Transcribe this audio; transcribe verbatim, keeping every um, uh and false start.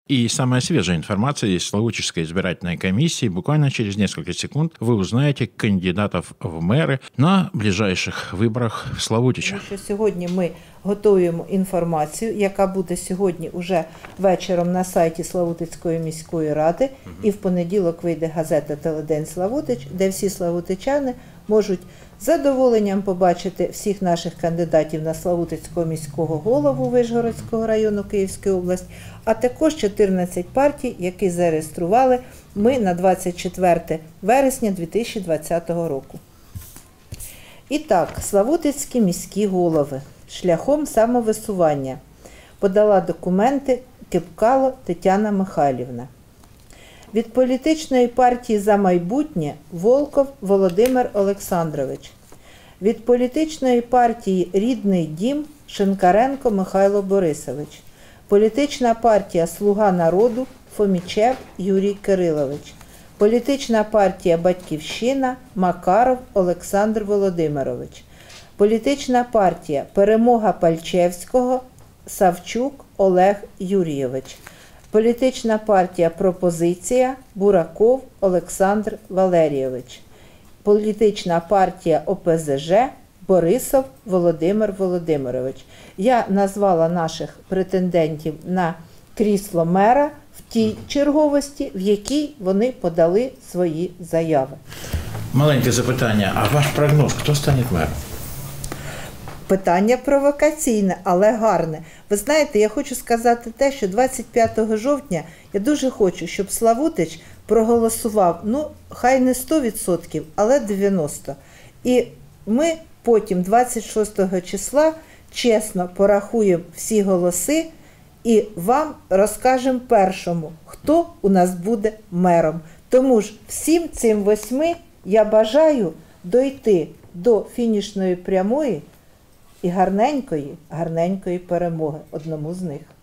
И самая свежая информация из Славутичской избирательной комиссии. Буквально через несколько секунд вы узнаете кандидатов в мери на ближайших виборах в Славутича. Тому що сьогодні ми готуємо інформацію, яка буде сьогодні уже вечором на сайті Славутицької міської ради. Угу. І в понеділок вийде газета «Теледень Славутич», де всі славутичани можуть з задоволенням побачити всіх наших кандидатів на Славутицького міського голову Вишгородського району Київської області, а також чотирнадцять партій, які зареєстрували ми на двадцять четверте вересня дві тисячі двадцятого року. І так, Славутицькі міські голови шляхом самовисування подала документи Кипкало Тетяна Михайлівна. Від політичної партії «За майбутнє» Волков Володимир Олександрович. Від політичної партії «Рідний дім» Шинкаренко Михайло Борисович. Політична партія «Слуга народу» Фомічев Юрій Кирилович. Політична партія «Батьківщина» Макаров Олександр Володимирович. Політична партія «Перемога Пальчевського» Савчук Олег Юрійович. Політична партія «Пропозиція» Бураков Олександр Валерійович. Політична партія О Пе Зе Же Борисов Володимир Володимирович. Я назвала наших претендентів на крісло мера в тій черговості, в якій вони подали свої заяви. Маленьке запитання. А ваш прогноз, хто стане мером? Питання провокаційне, але гарне. Ви знаєте, я хочу сказати те, що двадцять п'ятого жовтня я дуже хочу, щоб Славутич проголосував, ну, хай не сто відсотків, але дев'яносто відсотків. І ми потім двадцять шостого числа чесно порахуємо всі голоси і вам розкажемо першому, хто у нас буде мером. Тому ж всім цим восьми я бажаю дойти до фінішної прямої і гарненької, гарненької перемоги одному з них.